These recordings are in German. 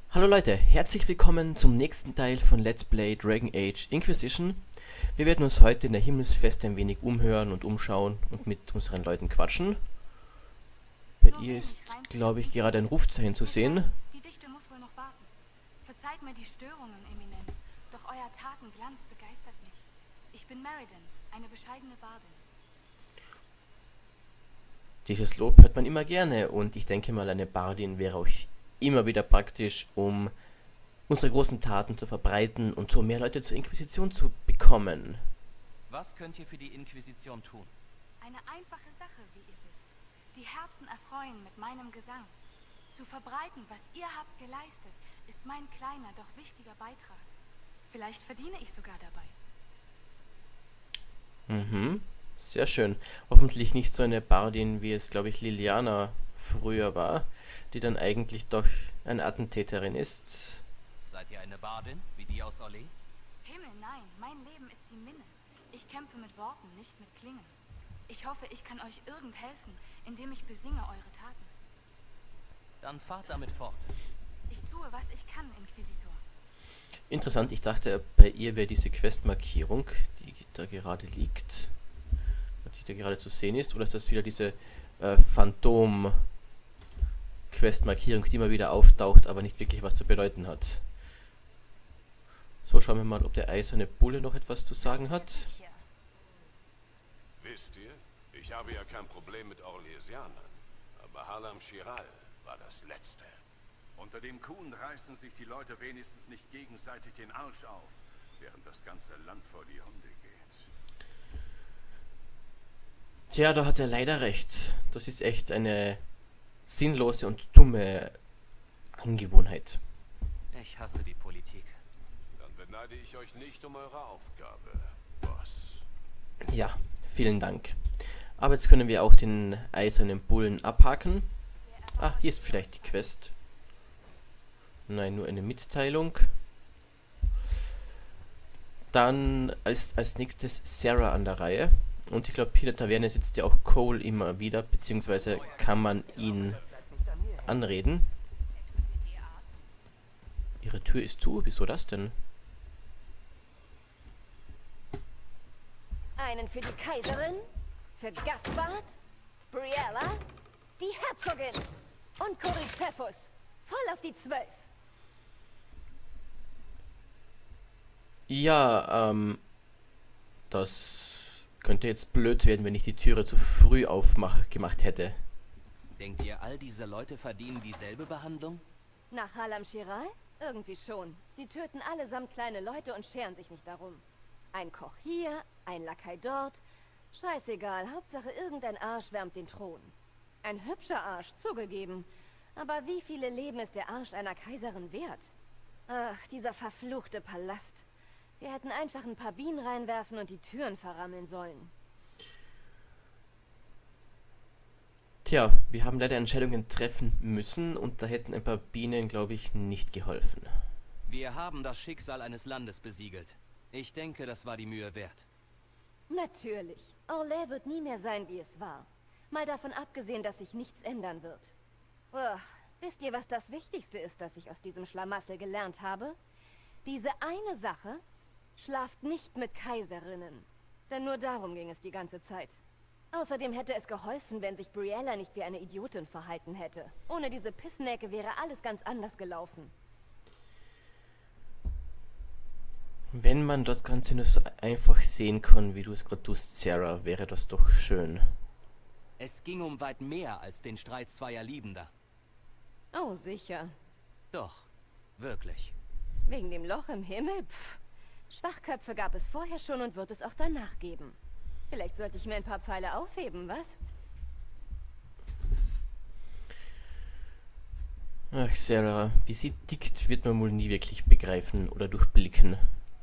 Hallo Leute, herzlich willkommen zum nächsten Teil von Let's Play Dragon Age Inquisition. Wir werden uns heute in der Himmelsfeste ein wenig umhören und umschauen und mit unseren Leuten quatschen. Bei ihr ist, glaube ich, gerade ein Rufzeichen zu sehen. Die Dichte muss wohl noch warten. Verzeiht mir die Störungen, Eminenz, doch euer Tatenglanz begeistert mich. Ich bin Meriden, eine bescheidene Bardin. Dieses Lob hört man immer gerne und ich denke mal, eine Bardin wäre auch immer wieder praktisch, um unsere großen Taten zu verbreiten und so mehr Leute zur Inquisition zu bekommen. Was könnt ihr für die Inquisition tun? Eine einfache Sache, wie ihr wisst. Die Herzen erfreuen mit meinem Gesang. Zu verbreiten, was ihr habt geleistet, ist mein kleiner, doch wichtiger Beitrag. Vielleicht verdiene ich sogar dabei. Sehr schön. Hoffentlich nicht so eine Bardin, wie es, glaube ich, Liliana früher war, die dann eigentlich doch eine Attentäterin ist. Seid ihr eine Bardin, wie die aus Orlais? Himmel, nein, mein Leben ist die Minne. Ich kämpfe mit Worten, nicht mit Klingen. Ich hoffe, ich kann euch irgend helfen, indem ich besinge eure Taten. Dann fahrt damit fort. Ich tue, was ich kann, Inquisitor. Interessant, ich dachte, bei ihr wäre diese Questmarkierung, die da gerade liegt, die da gerade zu sehen ist, oder ist das wieder diese Phantom-Questmarkierung, die immer wieder auftaucht, aber nicht wirklich was zu bedeuten hat. So, schauen wir mal, ob der eiserne Bulle noch etwas zu sagen hat. Wisst ihr, ich habe ja kein Problem mit Orlesianern, aber Halam Shiral war das Letzte. Unter dem Kuhn reißen sich die Leute wenigstens nicht gegenseitig den Arsch auf, während das ganze Land vor die Hunde geht. Tja, da hat er leider recht. Das ist echt eine sinnlose und dumme Angewohnheit. Ich hasse die Politik. Dann beneide ich euch nicht um eure Aufgabe, Boss. Ja, vielen Dank. Aber jetzt können wir auch den eisernen Bullen abhaken. Ah, hier ist vielleicht die Quest. Nein, nur eine Mitteilung. Dann als nächstes Sarah an der Reihe. Und ich glaube, hier in der Taverne sitzt ja auch Cole immer wieder, beziehungsweise kann man ihn anreden. Ihre Tür ist zu, wieso das denn? Einen für die Kaiserin, für Gaspard, Briella, die Herzogin und Coryphus. Voll auf die 12. Ja, das könnte jetzt blöd werden, wenn ich die Türe zu früh aufgemacht hätte. Denkt ihr, all diese Leute verdienen dieselbe Behandlung? Nach Halam Shiral? Irgendwie schon. Sie töten allesamt kleine Leute und scheren sich nicht darum. Ein Koch hier, ein Lakai dort. Scheißegal, Hauptsache irgendein Arsch wärmt den Thron. Ein hübscher Arsch, zugegeben. Aber wie viele Leben ist der Arsch einer Kaiserin wert? Ach, dieser verfluchte Palast. Wir hätten einfach ein paar Bienen reinwerfen und die Türen verrammeln sollen. Tja, wir haben leider Entscheidungen treffen müssen und da hätten ein paar Bienen, glaube ich, nicht geholfen. Wir haben das Schicksal eines Landes besiegelt. Ich denke, das war die Mühe wert. Natürlich. Orlais wird nie mehr sein, wie es war. Mal davon abgesehen, dass sich nichts ändern wird. Uah, wisst ihr, was das Wichtigste ist, das ich aus diesem Schlamassel gelernt habe? Diese eine Sache: Schlaft nicht mit Kaiserinnen. Denn nur darum ging es die ganze Zeit. Außerdem hätte es geholfen, wenn sich Briella nicht wie eine Idiotin verhalten hätte. Ohne diese Pissnäcke wäre alles ganz anders gelaufen. Wenn man das Ganze nur so einfach sehen kann, wie du es gerade tust, Sarah, wäre das doch schön. Es ging um weit mehr als den Streit zweier Liebender. Oh, sicher. Doch, wirklich. Wegen dem Loch im Himmel? Pff. Schwachköpfe gab es vorher schon und wird es auch danach geben. Vielleicht sollte ich mir ein paar Pfeile aufheben, was? Ach, Sarah, wie sie tickt, wird man wohl nie wirklich begreifen oder durchblicken.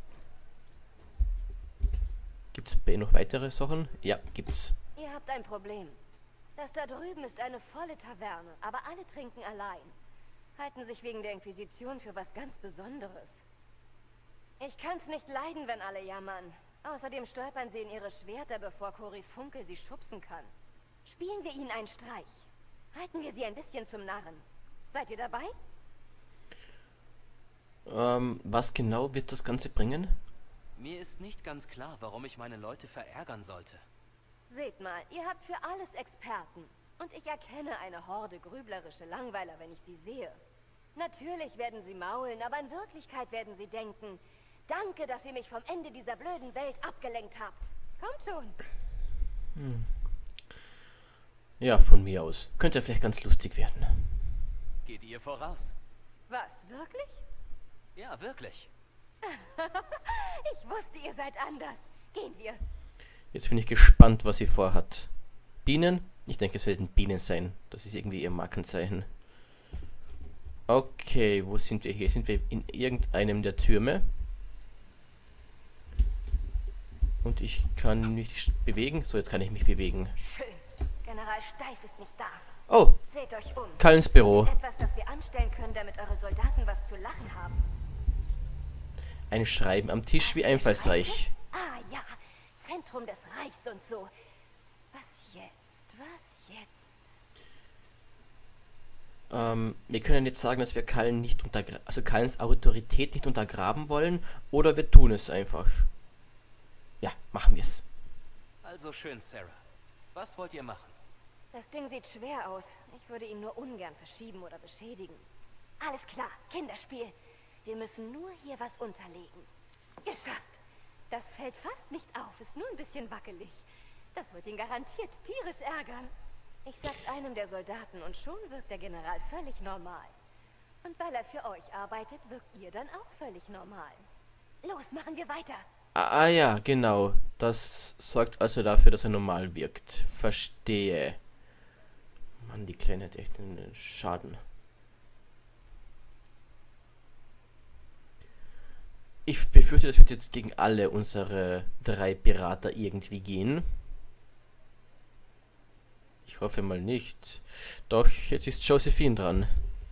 Gibt's bei ihr noch weitere Sachen? Ja, gibt's. Ihr habt ein Problem. Das da drüben ist eine volle Taverne, aber alle trinken allein. Halten sich wegen der Inquisition für was ganz Besonderes. Ich kann's nicht leiden, wenn alle jammern. Außerdem stolpern sie in ihre Schwerter, bevor Coryphunkel sie schubsen kann. Spielen wir ihnen einen Streich. Halten wir sie ein bisschen zum Narren. Seid ihr dabei? Was genau wird das Ganze bringen? Mir ist nicht ganz klar, warum ich meine Leute verärgern sollte. Seht mal, ihr habt für alles Experten. Und ich erkenne eine Horde grüblerische Langweiler, wenn ich sie sehe. Natürlich werden sie maulen, aber in Wirklichkeit werden sie denken, danke, dass ihr mich vom Ende dieser blöden Welt abgelenkt habt. Kommt schon. Ja, von mir aus. Könnte vielleicht ganz lustig werden. Geht ihr voraus? Was, wirklich? Ja, wirklich. Ich wusste, ihr seid anders. Gehen wir. Jetzt bin ich gespannt, was sie vorhat. Bienen? Ich denke, es werden Bienen sein. Das ist irgendwie ihr Markenzeichen. Okay, wo sind wir hier? Sind wir in irgendeinem der Türme? Und ich kann mich bewegen. So, jetzt kann ich mich bewegen. Schön. General Steif ist nicht da. Oh, Seht euch um. Cullens Büro. Etwas, das wir anstellen können, damit eure Soldaten was zu lachen haben. Ein Schreiben am Tisch, wie einfallsreich. Ah ja, Zentrum des Reichs und so. Was jetzt? Was jetzt? Wir können jetzt sagen, dass wir Cullen nicht also Cullens Autorität nicht untergraben wollen, oder wir tun es einfach. Ja, machen wir es. Also schön, Sarah. Was wollt ihr machen? Das Ding sieht schwer aus. Ich würde ihn nur ungern verschieben oder beschädigen. Alles klar, Kinderspiel. Wir müssen nur hier was unterlegen. Geschafft. Das fällt fast nicht auf, ist nur ein bisschen wackelig. Das wird ihn garantiert tierisch ärgern. Ich sag's einem der Soldaten und schon wirkt der General völlig normal. Und weil er für euch arbeitet, wirkt ihr dann auch völlig normal. Los, machen wir weiter. Ah ja, genau. Das sorgt also dafür, dass er normal wirkt. Verstehe. Mann, die Kleine hat echt einen Schaden. Ich befürchte, das wird jetzt gegen alle unsere 3 Berater irgendwie gehen. Ich hoffe mal nicht. Doch, jetzt ist Josephine dran.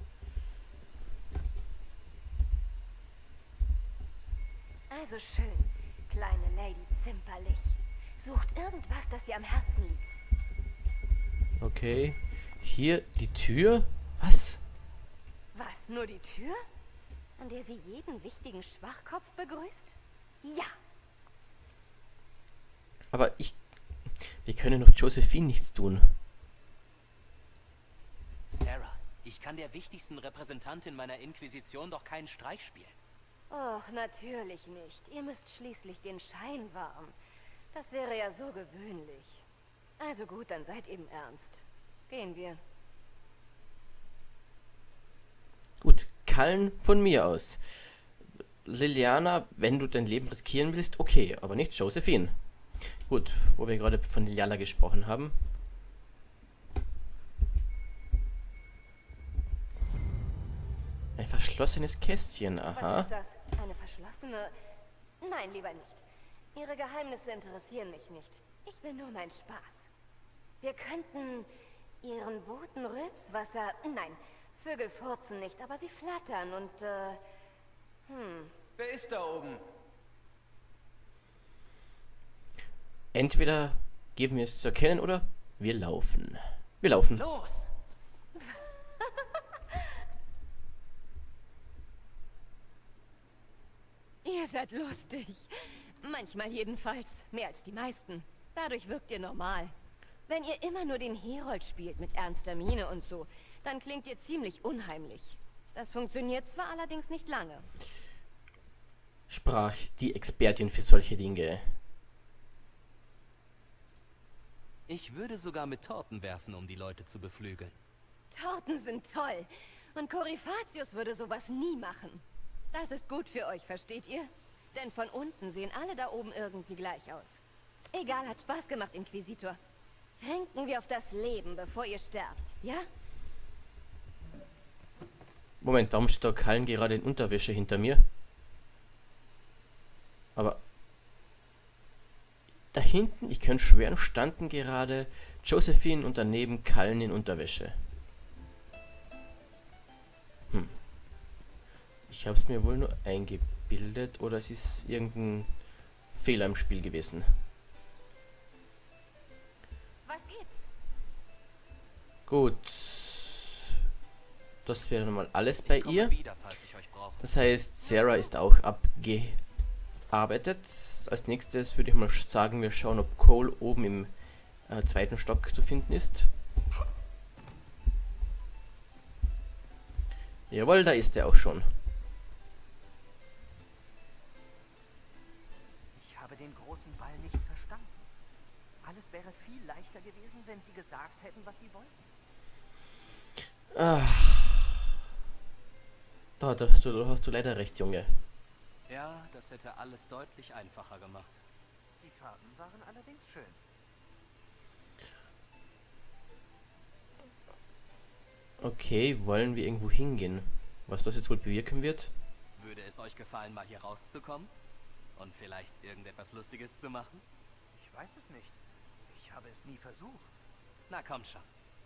Also schön, kleine Lady Zimperlich. Sucht irgendwas, das ihr am Herzen liegt. Okay. Hier die Tür? Was? Was, nur die Tür? An der sie jeden wichtigen Schwachkopf begrüßt? Ja. Aber wir können noch Josephine nichts tun. Sarah, ich kann der wichtigsten Repräsentantin meiner Inquisition doch keinen Streich spielen. Och, natürlich nicht. Ihr müsst schließlich den Schein wahren. Das wäre ja so gewöhnlich. Also gut, dann seid eben ernst. Gehen wir. Gut, Cullen von mir aus. Liliana, wenn du dein Leben riskieren willst, okay, aber nicht Josephine. Gut, wo wir gerade von Liliana gesprochen haben. Ein verschlossenes Kästchen, aha. Was ist das? Eine verschlossene... Nein, lieber nicht. Ihre Geheimnisse interessieren mich nicht. Ich will nur meinen Spaß. Wir könnten Ihren Booten Rülpswasser... Nein, Vögel furzen nicht, aber sie flattern und, Wer ist da oben? Entweder geben wir es zu erkennen oder wir laufen. Wir laufen. Los! Ihr seid lustig. Manchmal jedenfalls. Mehr als die meisten. Dadurch wirkt ihr normal. Wenn ihr immer nur den Herold spielt mit ernster Miene und so, dann klingt ihr ziemlich unheimlich. Das funktioniert zwar allerdings nicht lange. Sprach die Expertin für solche Dinge. Ich würde sogar mit Torten werfen, um die Leute zu beflügeln. Torten sind toll. Und Coryphatius würde sowas nie machen. Das ist gut für euch, versteht ihr? Denn von unten sehen alle da oben irgendwie gleich aus. Egal, hat Spaß gemacht, Inquisitor. Trinken wir auf das Leben, bevor ihr sterbt, ja? Moment, warum steht da Cullen gerade in Unterwäsche hinter mir? Aber da hinten, ich könnte schwören, standen gerade Josephine und daneben Cullen in Unterwäsche. Ich habe es mir wohl nur eingebildet oder es ist irgendein Fehler im Spiel gewesen. Was geht's? Gut. Das wäre nochmal alles bei ihr. Wieder, falls ich euch brauche. Das heißt, Sarah ist auch abgearbeitet. Als nächstes würde ich mal sagen, wir schauen, ob Cole oben im zweiten Stock zu finden ist. Jawohl, da ist er auch schon. Ich habe den großen Ball nicht verstanden. Alles wäre viel leichter gewesen, wenn Sie gesagt hätten, was Sie wollten. Da hast du leider recht, Junge. Ja, das hätte alles deutlich einfacher gemacht. Die Farben waren allerdings schön. Okay, wollen wir irgendwo hingehen? Was das jetzt wohl bewirken wird? Würde es euch gefallen, mal hier rauszukommen? Und vielleicht irgendetwas Lustiges zu machen? Ich weiß es nicht. Ich habe es nie versucht. Na komm schon.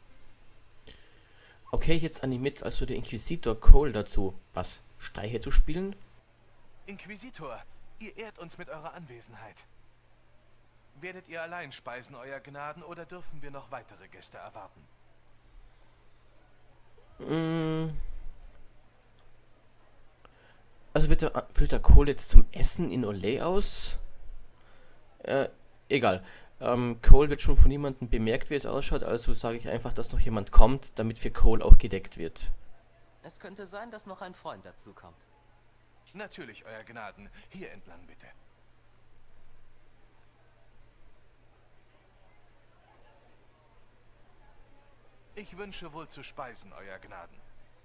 Okay, jetzt animiert also der Inquisitor Cole dazu, was? Streiche zu spielen? Inquisitor, ihr ehrt uns mit eurer Anwesenheit. Werdet ihr allein speisen, euer Gnaden, oder dürfen wir noch weitere Gäste erwarten? Also führt der Cole jetzt zum Essen in Olay aus? Egal. Cole wird schon von niemandem bemerkt, wie es ausschaut, also sage ich einfach, dass noch jemand kommt, damit für Cole auch gedeckt wird. Es könnte sein, dass noch ein Freund dazu kommt. Natürlich, euer Gnaden. Hier entlang, bitte. Ich wünsche wohl zu speisen, euer Gnaden.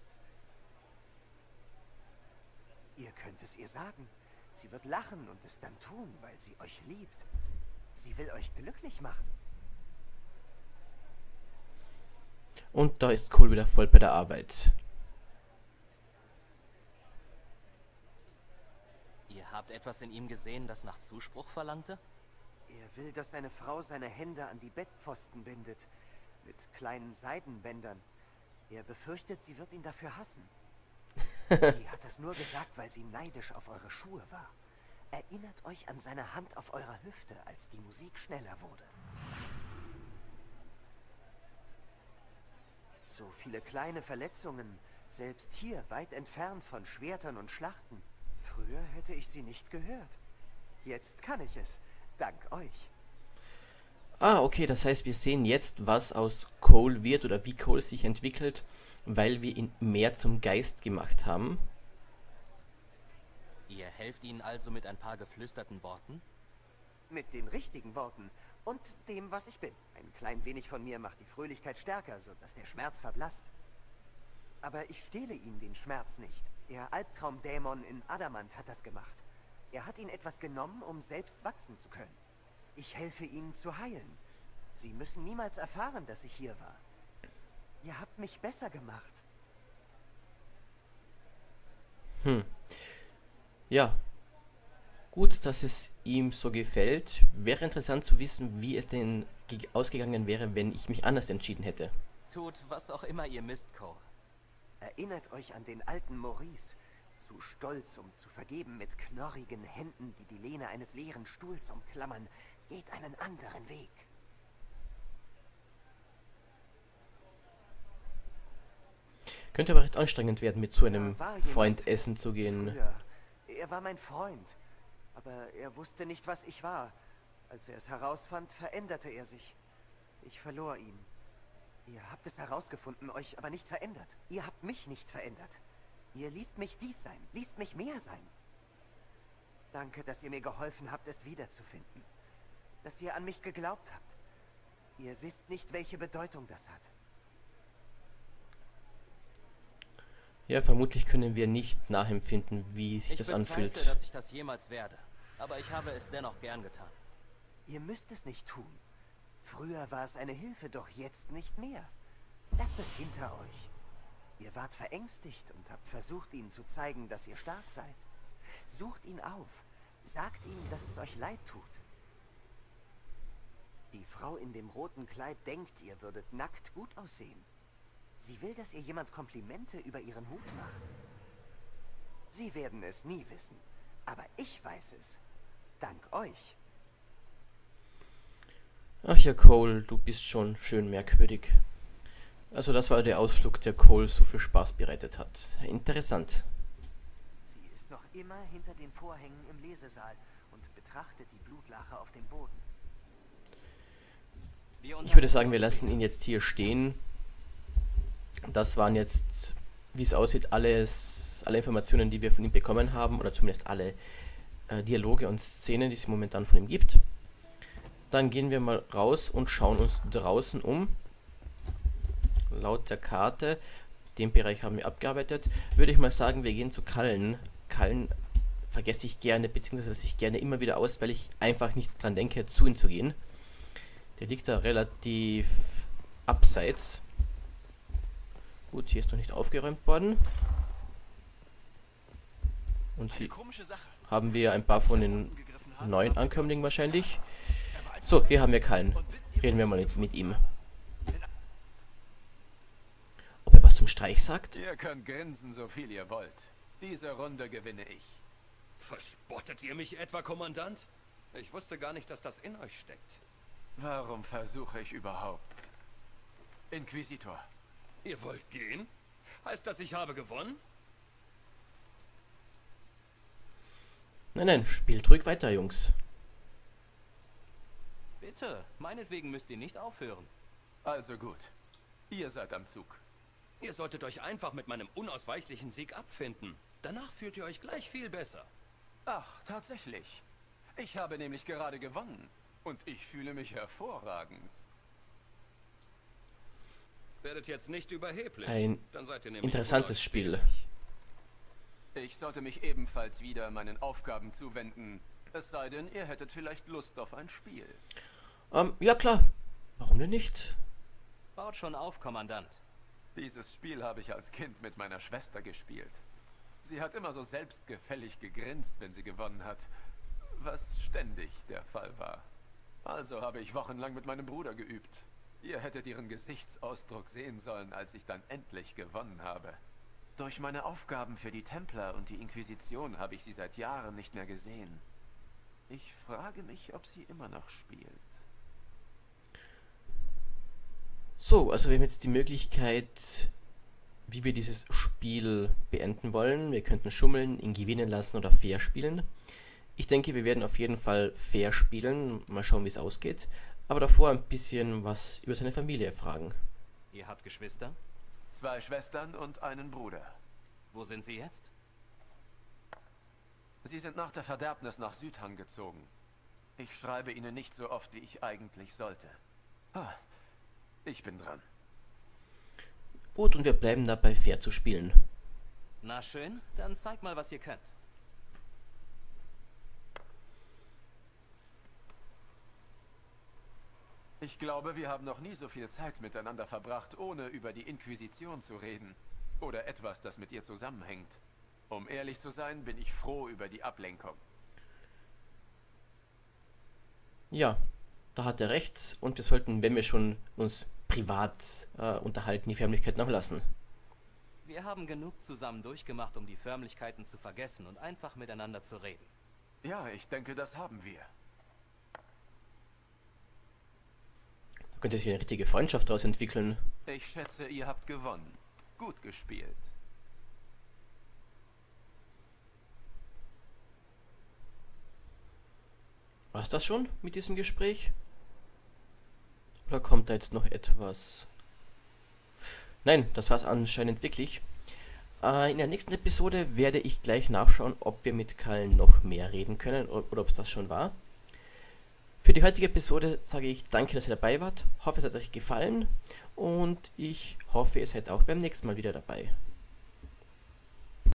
Ihr könnt es ihr sagen. Sie wird lachen und es dann tun, weil sie euch liebt. Sie will euch glücklich machen. Und da ist Cole wieder voll bei der Arbeit. Ihr habt etwas in ihm gesehen, das nach Zuspruch verlangte? Er will, dass seine Frau seine Hände an die Bettpfosten bindet. Mit kleinen Seidenbändern. Er befürchtet, sie wird ihn dafür hassen. Sie hat das nur gesagt, weil sie neidisch auf eure Schuhe war. Erinnert euch an seine Hand auf eurer Hüfte, als die Musik schneller wurde. So viele kleine Verletzungen, selbst hier weit entfernt von Schwertern und Schlachten. Früher hätte ich sie nicht gehört. Jetzt kann ich es, dank euch. Ah, okay, das heißt, wir sehen jetzt, was aus Cole wird oder wie Cole sich entwickelt, weil wir ihn mehr zum Geist gemacht haben. Ihr helft ihnen also mit ein paar geflüsterten Worten? Mit den richtigen Worten und dem, was ich bin. Ein klein wenig von mir macht die Fröhlichkeit stärker, sodass der Schmerz verblasst. Aber ich stehle ihm den Schmerz nicht. Der Albtraumdämon in Adamant hat das gemacht. Er hat ihn etwas genommen, um selbst wachsen zu können. Ich helfe ihnen zu heilen. Sie müssen niemals erfahren, dass ich hier war. Ihr habt mich besser gemacht. Ja. Gut, dass es ihm so gefällt. Wäre interessant zu wissen, wie es denn ausgegangen wäre, wenn ich mich anders entschieden hätte. Tut, was auch immer ihr misst, Cole. Erinnert euch an den alten Maurice. Zu stolz, um zu vergeben, mit knorrigen Händen, die die Lehne eines leeren Stuhls umklammern. Geht einen anderen Weg. Könnte aber recht anstrengend werden, mit so einem Da war jemand Freund essen zu gehen. Früher. Er war mein Freund. Aber er wusste nicht, was ich war. Als er es herausfand, veränderte er sich. Ich verlor ihn. Ihr habt es herausgefunden, euch aber nicht verändert. Ihr habt mich nicht verändert. Ihr ließt mich dies sein, ließt mich mehr sein. Danke, dass ihr mir geholfen habt, es wiederzufinden. Dass ihr an mich geglaubt habt. Ihr wisst nicht, welche Bedeutung das hat. Ja, vermutlich können wir nicht nachempfinden, wie sich das Ich anfühlt. bezweifle, dass ich das jemals werde. Aber ich habe es dennoch gern getan. Ihr müsst es nicht tun. Früher war es eine Hilfe, doch jetzt nicht mehr. Lasst es hinter euch. Ihr wart verängstigt und habt versucht, ihnen zu zeigen, dass ihr stark seid. Sucht ihn auf. Sagt ihm, dass es euch leid tut. Die Frau in dem roten Kleid denkt, ihr würdet nackt gut aussehen. Sie will, dass ihr jemand Komplimente über ihren Hut macht. Sie werden es nie wissen. Aber ich weiß es. Dank euch. Ach ja, Cole, du bist schon schön merkwürdig. Also das war der Ausflug, der Cole so viel Spaß bereitet hat. Interessant. noch immer hinter den Vorhängen im Lesesaal und betrachtet die Blutlache auf dem Boden. Ich würde sagen, wir lassen ihn jetzt hier stehen. Das waren jetzt, wie es aussieht, alle Informationen, die wir von ihm bekommen haben, oder zumindest alle Dialoge und Szenen, die es momentan von ihm gibt. Dann gehen wir mal raus und schauen uns draußen um. Laut der Karte, den Bereich haben wir abgearbeitet, würde ich mal sagen, wir gehen zu Cullen. Cullen vergesse ich gerne, beziehungsweise lasse ich gerne immer wieder aus, weil ich einfach nicht dran denke, zu ihm zu gehen. Der liegt da relativ abseits. Gut, hier ist noch nicht aufgeräumt worden. Und hier haben wir ein paar von den neuen Ankömmlingen wahrscheinlich. So, hier haben wir Cullen. Reden wir mal mit ihm. Ob er was zum Streich sagt? Ihr könnt grinsen, so viel ihr wollt. Diese Runde gewinne ich. Verspottet ihr mich etwa, Kommandant? Ich wusste gar nicht, dass das in euch steckt. Warum versuche ich überhaupt? Inquisitor. Ihr wollt gehen? Heißt das, ich habe gewonnen? Nein, nein, spielt ruhig weiter, Jungs. Bitte, meinetwegen müsst ihr nicht aufhören. Also gut. Ihr seid am Zug. Ihr solltet euch einfach mit meinem unausweichlichen Sieg abfinden. Danach fühlt ihr euch gleich viel besser. Ach, tatsächlich. Ich habe nämlich gerade gewonnen. Und ich fühle mich hervorragend. Werdet jetzt nicht überheblich. Ein dann seid ihr nämlich interessantes Spiel. Ich sollte mich ebenfalls wieder meinen Aufgaben zuwenden. Es sei denn, ihr hättet vielleicht Lust auf ein Spiel. Ja klar. Warum denn nicht? Baut schon auf, Kommandant. Dieses Spiel habe ich als Kind mit meiner Schwester gespielt. Sie hat immer so selbstgefällig gegrinst, wenn sie gewonnen hat. Was ständig der Fall war. Also habe ich wochenlang mit meinem Bruder geübt. Ihr hättet ihren Gesichtsausdruck sehen sollen, als ich dann endlich gewonnen habe. Durch meine Aufgaben für die Templer und die Inquisition habe ich sie seit Jahren nicht mehr gesehen. Ich frage mich, ob sie immer noch spielt. So, also wir haben jetzt die Möglichkeit, wie wir dieses Spiel beenden wollen. Wir könnten schummeln, ihn gewinnen lassen oder fair spielen. Ich denke, wir werden auf jeden Fall fair spielen. Mal schauen, wie es ausgeht. Aber davor ein bisschen was über seine Familie erfragen. Ihr habt Geschwister? 2 Schwestern und einen Bruder. Wo sind sie jetzt? Sie sind nach der Verderbnis nach Südhang gezogen. Ich schreibe ihnen nicht so oft, wie ich eigentlich sollte. Ich bin dran. Gut, und wir bleiben dabei, fair zu spielen. Na schön, dann zeigt mal, was ihr könnt. Ich glaube, wir haben noch nie so viel Zeit miteinander verbracht, ohne über die Inquisition zu reden. Oder etwas, das mit ihr zusammenhängt. Um ehrlich zu sein, bin ich froh über die Ablenkung. Ja, da hat er recht. Und wir sollten, wenn wir schon uns privat unterhalten, die Förmlichkeiten auch lassen. Wir haben genug zusammen durchgemacht, um die Förmlichkeiten zu vergessen und einfach miteinander zu reden. Ja, ich denke, das haben wir. Da könnte sich eine richtige Freundschaft daraus entwickeln. Ich schätze, ihr habt gewonnen. Gut gespielt. War's das schon mit diesem Gespräch? Oder kommt da jetzt noch etwas? Nein, das war's anscheinend wirklich. In der nächsten Episode werde ich gleich nachschauen, ob wir mit Cullen noch mehr reden können oder ob es das schon war. Für die heutige Episode sage ich danke, dass ihr dabei wart. Hoffe, es hat euch gefallen und ich hoffe, ihr seid auch beim nächsten Mal wieder dabei.